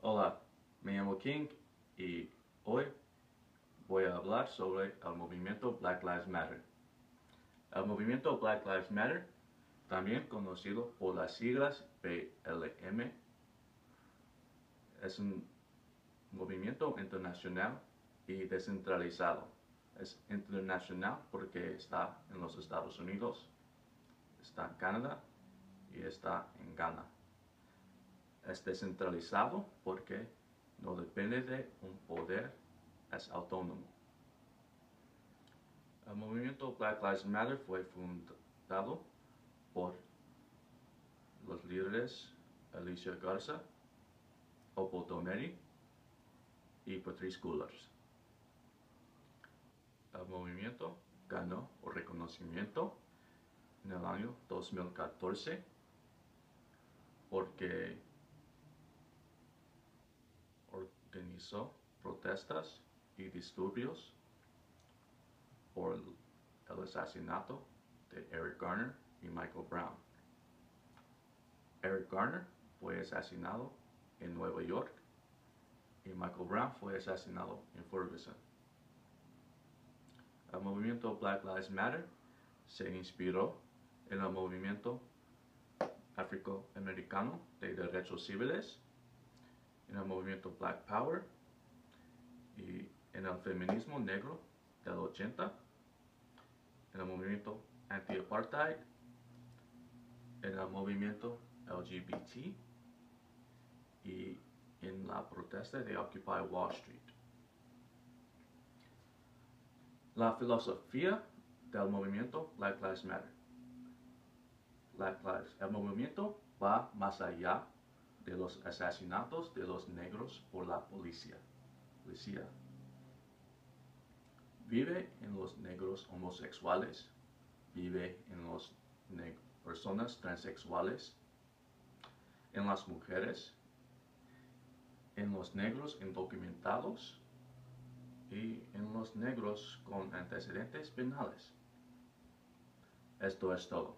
Hola, me llamo King y hoy voy a hablar sobre el movimiento Black Lives Matter. El movimiento Black Lives Matter, también conocido por las siglas BLM, es un movimiento internacional y descentralizado. Es internacional porque está en los Estados Unidos, está en Canadá y está en Ghana. Es descentralizado porque no depende de un poder, es autónomo. El movimiento Black Lives Matter fue fundado por los líderes Alicia Garza, Opal Tometi y Patrisse Cullors. El movimiento ganó un reconocimiento en el año 2014 porque organizó protestas y disturbios por el asesinato de Eric Garner y Michael Brown. Eric Garner fue asesinado en Nueva York y Michael Brown fue asesinado en Ferguson. El movimiento Black Lives Matter se inspiró en el movimiento afroamericano de derechos civiles, en el movimiento Black Power y en el feminismo negro del 80, en el movimiento anti-apartheid, en el movimiento LGBT y en la protesta de Occupy Wall Street. La filosofía del movimiento Black Lives Matter. El movimiento va más allá de los asesinatos de los negros por la policía. Vive en los negros homosexuales, vive en las personas transexuales, en las mujeres, en los negros indocumentados y en los negros con antecedentes penales. Esto es todo.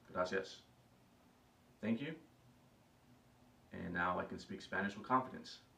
Gracias. Thank you. And now I can speak Spanish with confidence.